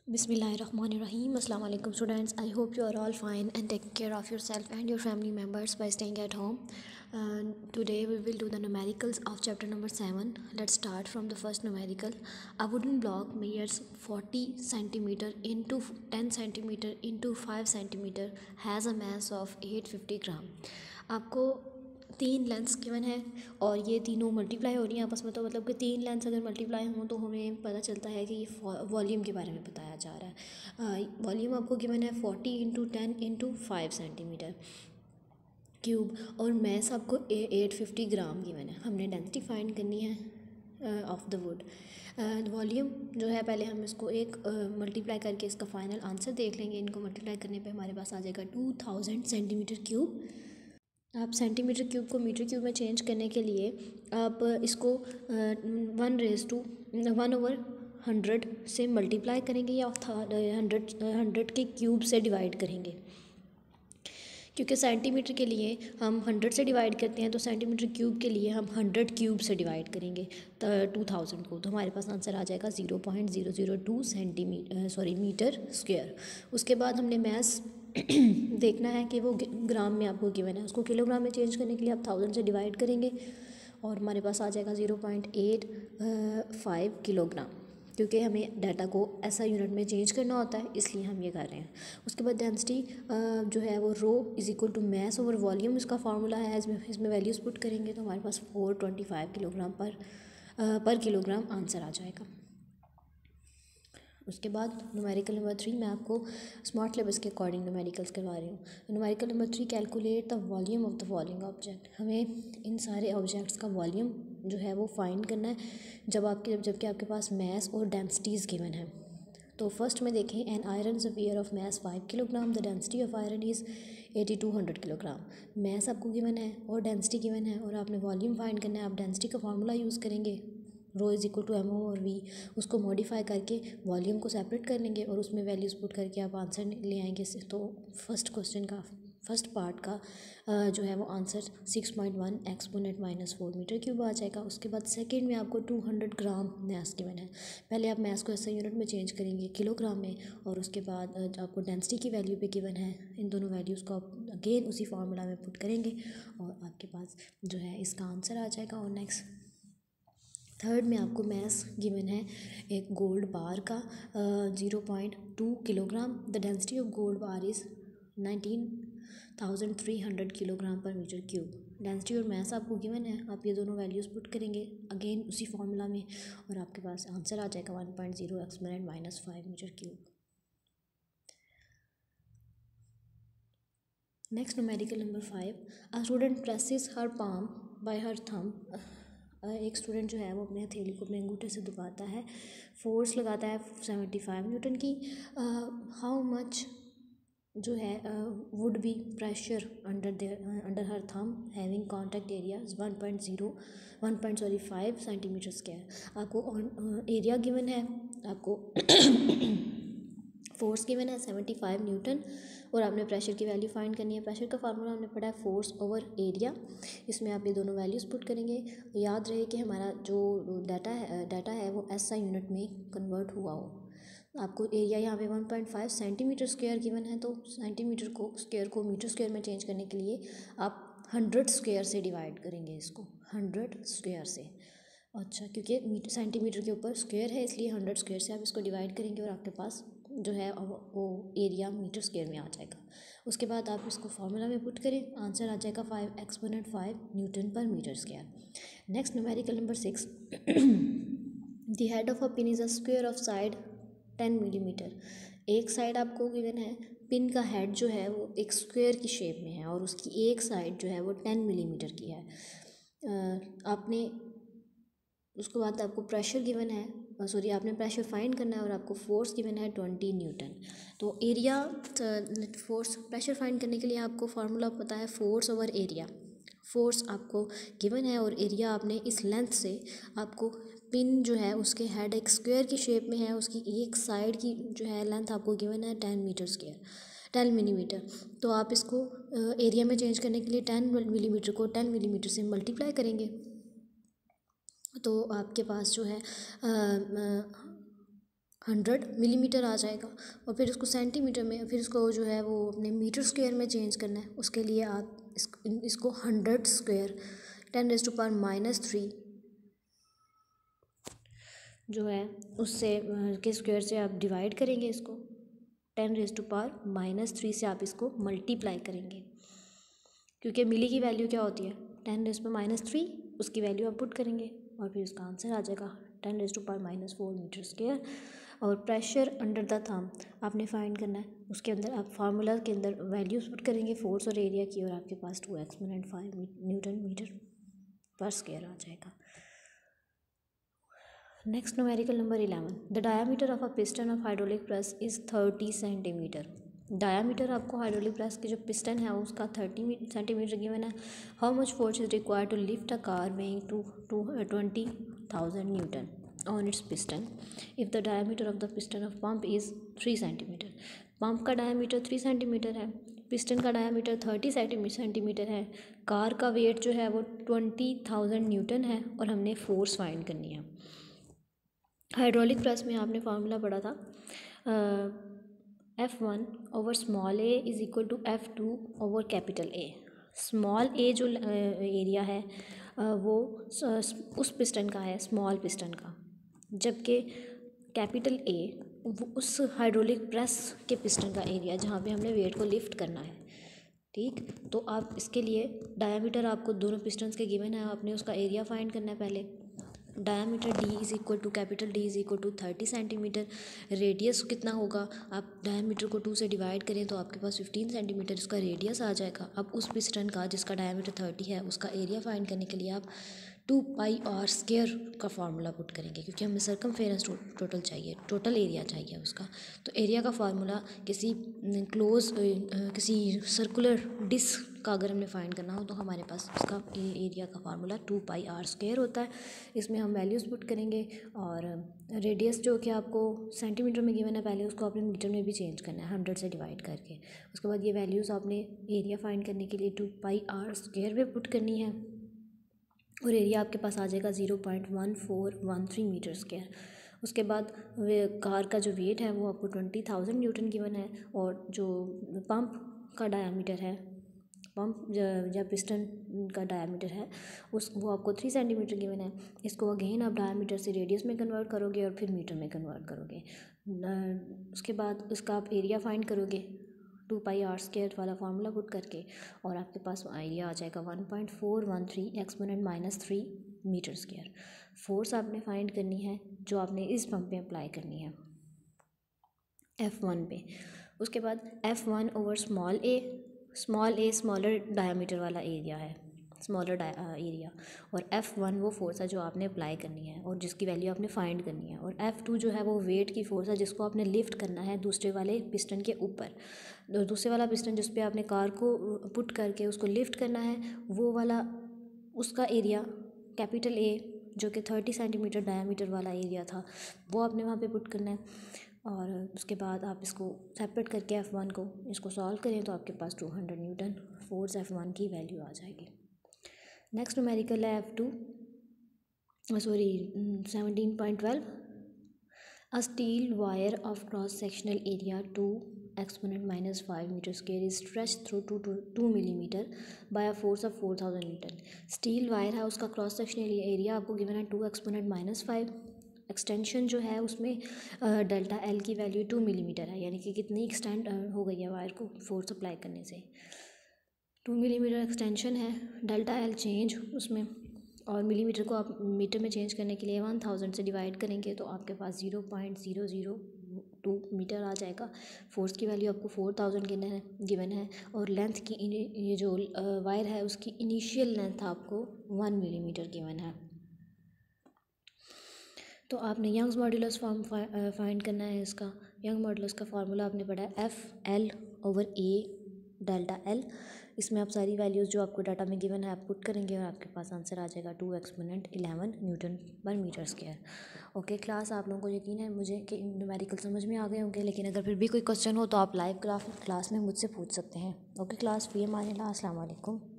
Bismillahirrahmanirrahim. Assalamu alaikum students. I hope you are all fine and taking care of yourself and your family members by staying at home. Today we will do the numericals of chapter number 7. Let's start from the first numerical. A wooden block measures 40 centimeter into 10 centimeter into 5 centimeter has a mass of 850 ग्राम. आपको तीन lengths given है और ये तीनों multiply हो रही हैं आपस में, तो मतलब कि तीन लेंथ्स अगर मल्टीप्लाई हों तो हमें पता चलता है कि ये वॉल्यूम के बारे में बताया जा रहा है। वॉल्यूम आपको गिवन है 40 इंटू 10 इंटू 5 सेंटीमीटर क्यूब और मैस आपको 850 ग्राम गिवन है। हमने डेंसिटी फाइंड करनी है ऑफ द वुड। वॉल्यूम जो है पहले हम इसको एक मल्टीप्लाई करके इसका फाइनल आंसर देख लेंगे। इनको मल्टीप्लाई करने पे हमारे पास आ जाएगा 2000 सेंटीमीटर क्यूब। आप सेंटीमीटर क्यूब को मीटर क्यूब में चेंज करने के लिए आप इसको 1/100 से मल्टीप्लाई करेंगे या 100 के क्यूब से डिवाइड करेंगे, क्योंकि सेंटीमीटर के लिए हम 100 से डिवाइड करते हैं, तो सेंटीमीटर क्यूब के लिए हम 100 क्यूब से डिवाइड करेंगे 2000 को, तो हमारे पास आंसर आ जाएगा 0.002 मीटर स्क्वायर। उसके बाद हमने मैस देखना है कि वो ग्राम में आपको गिवन है, उसको किलोग्राम में चेंज करने के लिए आप 1000 से डिवाइड करेंगे और हमारे पास आ जाएगा 0.85 किलोग्राम, क्योंकि हमें डाटा को ऐसा यूनिट में चेंज करना होता है, इसलिए हम ये कर रहे हैं। उसके बाद डेंसिटी जो है वो rho is equal to mass over volume, इसका फार्मूला है। इसमें वैल्यूज़ पुट करेंगे तो हमारे पास 425 किलोग्राम पर किलोग्राम आंसर आ जाएगा। उसके बाद न्यूमेरिकल नंबर 3 मैं आपको स्मार्ट सिलेबस के अकॉर्डिंग न्यूमेरिकल्स करवा रही हूँ। Numerical number 3 calculate the volume of the following object. हमें इन सारे ऑब्जेक्ट्स का वॉल्यूम जो है वो फाइंड करना है जबकि आपके पास मैस और डेंसिटीज़ गिवन है। तो फर्स्ट में देखें, an iron sphere of mass 5 kilogram, the density of iron is 8200 kilogram. Mass आपको गिवन है और डेंसिटी गिवन है और आपने वॉल्यूम फाइंड करना है। आप डेंसिटी का फार्मूला यूज़ करेंगे, rho is equal to M over V, उसको मॉडिफाई करके वॉल्यूम को सेपरेट कर लेंगे और उसमें वैल्यूज़ पुट करके आप आंसर ले आएंगे। तो फर्स्ट क्वेश्चन का फर्स्ट पार्ट का जो है वो आंसर 6.1 एक्सपोनेंट -4 मीटर क्यूब आ जाएगा। उसके बाद सेकंड में आपको 200 ग्राम मैस गिवन है। पहले आप मैस को ऐसे यूनिट में चेंज करेंगे किलोग्राम में, और उसके बाद आपको डेंसिटी की वैल्यू पे गिवन है, इन दोनों वैल्यूज़ को आप अगेन उसी फार्मूला में पुट करेंगे और आपके पास जो है इसका आंसर आ जाएगा। और नेक्स्ट थर्ड में आपको मैस गिवन है एक गोल्ड बार का 0.2 kilogram. The density of gold bar is 19,300 kilogram पर मीटर क्यूब। डेंसिटी और मैस आपको गिवन है, आप ये दोनों वैल्यूज़ पुट करेंगे अगेन उसी फार्मूला में और आपके पास आंसर आ जाएगा 1.0 exponent -5 metre cube. Next numerical number 5, a student presses her palm by her thumb. एक स्टूडेंट जो है वो अपने हथेली को अपने अंगूठे से दबाता है, फोर्स लगाता है 75 न्यूटन की। हाउ मच जो है would be pressure under her thumb having contact area 5 centimetre square. आपको एरिया गिवन है, आपको फोर्स गिवन है 75 न्यूटन और आपने प्रेशर की वैल्यू फाइंड करनी है। प्रेशर का फार्मूला हमने पढ़ा है फोर्स ओवर एरिया, इसमें आप ये दोनों वैल्यूज़ पुट करेंगे। याद रहे कि हमारा जो डाटा है वो ऐसा यूनिट में कन्वर्ट हुआ हो। आपको एरिया यहाँ पे 1.5 सेंटीमीटर स्क्वायर गिवन है, तो सेंटीमीटर को स्क्वायर को मीटर स्क्वायर में चेंज करने के लिए आप 100 स्क्वायर से डिवाइड करेंगे इसको, 100 स्क्वायर से। अच्छा, क्योंकि सेंटीमीटर के ऊपर स्क्वायर है इसलिए 100 स्क्वायर से आप इसको डिवाइड करेंगे और आपके पास जो है वो एरिया मीटर स्क्वायर में आ जाएगा। उसके बाद आप इसको फार्मूला में पुट करें, आंसर आ जाएगा 5 एक्सपोनेंट 5 न्यूटन पर metre square. Next numerical number 6, the head of a pin is a square of side 10 millimetre. एक साइड आपको गिवन है, पिन का हेड जो है वो एक स्क्वायर की शेप में है और उसकी एक साइड जो है वो 10 मिलीमीटर की है। आपने उसके बाद आपको प्रेशर गिवन है, आपने प्रेशर फाइंड करना है और आपको फोर्स गिवन है 20 न्यूटन। तो एरिया फोर्स प्रेशर फाइंड करने के लिए आपको फार्मूला पता है फोर्स ओवर एरिया। फोर्स आपको गिवन है और एरिया आपने इस लेंथ से आपको पिन जो है उसके हेड एक स्क्वायर की शेप में है, उसकी एक साइड की जो है लेंथ आपको गिवन है 10 मीटर स्क्वायर 10 मिलीमीटर। तो आप इसको एरिया में चेंज करने के लिए 10 मिलीमीटर को 10 मिलीमीटर से मल्टीप्लाई करेंगे तो आपके पास जो है 100 मिलीमीटर आ जाएगा। और फिर उसको सेंटीमीटर में, फिर इसको जो है वो अपने मीटर स्क्वायर में चेंज करना है। उसके लिए आप इसको 100 स्क्वायर 10⁻³ जो है उससे के स्क्वायर से आप डिवाइड करेंगे। इसको 10⁻³ से आप इसको मल्टीप्लाई करेंगे, क्योंकि मिली की वैल्यू क्या होती है 10⁻³, उसकी वैल्यू आप पुट करेंगे और फिर उसका आंसर आ जाएगा 10⁻⁴ मीटर स्क्वायर। और प्रेशर अंडर द थंब आपने फाइंड करना है। उसके अंदर आप फार्मूला के अंदर वैल्यूज पुट करेंगे फोर्स और एरिया की, और आपके पास 2 एक्सपोनेंट 5 न्यूटन मीटर पर स्क्वायर आ जाएगा। Next numerical number 11, the diameter of a piston of hydraulic press is 30 centimetre. Diameter आपको हाइड्रोलिक प्रेस की जो पिस्टन है उसका 30 सेंटीमीटर गिवन है। How much force is required to lift a car weighing 20,000 newton on its piston if the diameter of the piston of pump is 3 centimetre. Pump का diameter 3 centimetre है, piston का diameter 30 centimetre है, car का weight जो है वो 20,000 Newton है और हमने फोर्स फाइंड करनी है। हाइड्रोलिक प्रेस में आपने फार्मूला पढ़ा था F1/स्मॉल a इज़ इक्वल टू F2/कैपिटल A। स्मॉल a जो एरिया है वो उस पिस्टन का है, स्मॉल पिस्टन का, जबकि कैपिटल A वो उस हाइड्रोलिक प्रेस के पिस्टन का एरिया जहाँ पे हमने वेट को लिफ्ट करना है। ठीक, तो आप इसके लिए डायामीटर आपको दोनों पिस्टन्स के गिवन है, आपने उसका एरिया फाइंड करना है। पहले diameter D is equal to capital D is equal to 30 centimetre. Radius कितना होगा, आप डायामीटर को 2 से डिवाइड करें तो आपके पास 15 सेंटीमीटर इसका रेडियस आ जाएगा। अब उस पिस्टन का जिसका डायामीटर 30 है उसका एरिया फाइंड करने के लिए आप 2πr² का फार्मूला पुट करेंगे, क्योंकि हमें सर्कमफेरेंस टोटल चाहिए, टोटल एरिया चाहिए उसका। तो एरिया का फार्मूला किसी किसी सर्कुलर डिस्क का अगर हमने फाइंड करना हो तो हमारे पास उसका एरिया का फार्मूला 2πr² होता है। इसमें हम वैल्यूज़ पुट करेंगे और रेडियस जो कि आपको सेंटीमीटर में गिवन है पहले उसको आपने मीटर में भी चेंज करना है 100 से डिवाइड करके। उसके बाद ये वैल्यूज़ आपने एरिया फाइंड करने के लिए 2πr² में पुट करनी है और एरिया आपके पास आ जाएगा 0.1413 मीटर स्क्वायर। उसके बाद कार का जो वेट है वो आपको 20,000 न्यूटन गिवन है, और जो पंप का डायामीटर है, पंप या पिस्टन का डायामीटर है वो आपको 3 सेंटीमीटर गिवन है। इसको अगेन आप डायामीटर से रेडियस में कन्वर्ट करोगे और फिर मीटर में कन्वर्ट करोगे। उसके बाद उसका आप एरिया फाइंड करोगे 2πr² वाला फार्मूला पुट करके, और आपके पास एरिया आ जाएगा 1.413 एक्सपोनेंट -3 मीटर स्क्वायर। फोर्स आपने फाइंड करनी है जो आपने इस पंप पे अप्लाई करनी है F1 पे। उसके बाद F1/स्मॉल a, स्मॉलर डायामीटर वाला एरिया है, स्मॉलर एरिया, और F1 वो फोर्स है जो आपने अप्लाई करनी है और जिसकी वैल्यू आपने फाइंड करनी है, और F2 जो है वो वेट की फोर्स है जिसको आपने लिफ्ट करना है दूसरे वाले पिस्टन के ऊपर। दूसरे वाला पिस्टन जिस पे आपने कार को पुट करके उसको लिफ्ट करना है वो वाला, उसका एरिया कैपिटल A जो कि 30 सेंटीमीटर डायामीटर वाला एरिया था वो आपने वहाँ पे पुट करना है। और उसके बाद आप इसको सेपरेट करके F1 को इसको सॉल्व करें तो आपके पास 200 न्यूटन फोर्स F1 की वैल्यू आ जाएगी। नेक्स्ट न्यूमेरिकल है 17.12, a steel wire of cross sectional area 2 exponent -5 metre square is stretch through 2 millimetre by a force of 4000 newton. Steel wire है, उसका क्रॉस सेक्शनल एरिया आपको given है 2 exponent -5। Extension जो है उसमें डेल्टा एल की value 2 millimetre है, यानी कि कितनी एक्सटेंड हो गई है वायर को फोर्स अप्लाई करने से। 2 मिलीमीटर एक्सटेंशन है, डेल्टा एल चेंज उसमें, और मिलीमीटर को आप मीटर में चेंज करने के लिए 1000 से डिवाइड करेंगे तो आपके पास 0.002 मीटर आ जाएगा। फोर्स की वैल्यू आपको 4000 गिवन है, और लेंथ की ये जो वायर है उसकी इनिशियल लेंथ आपको 1 मिलीमीटर गिवन है। तो आपने यंग्स मॉड्यूलस फॉर्म फाइंड करना है। इसका यंग मॉड्यूलस का फार्मूला आपने पढ़ा है FL/A डेल्टा एल। इसमें आप सारी वैल्यूज़ जो आपको डाटा में गिवन है आप पुट करेंगे और आपके पास आंसर आ जाएगा 2 एक्सपोनेंट 11 न्यूटन पर मीटर स्क्वायर। ओके क्लास, आप लोगों को यकीन है मुझे कि न्यूमेरिकल समझ में आ गए होंगे, लेकिन अगर फिर भी कोई क्वेश्चन हो तो आप लाइव क्लास में मुझसे पूछ सकते हैं। ओके क्लास, फी हमारे अस्सलाम वालेकुम।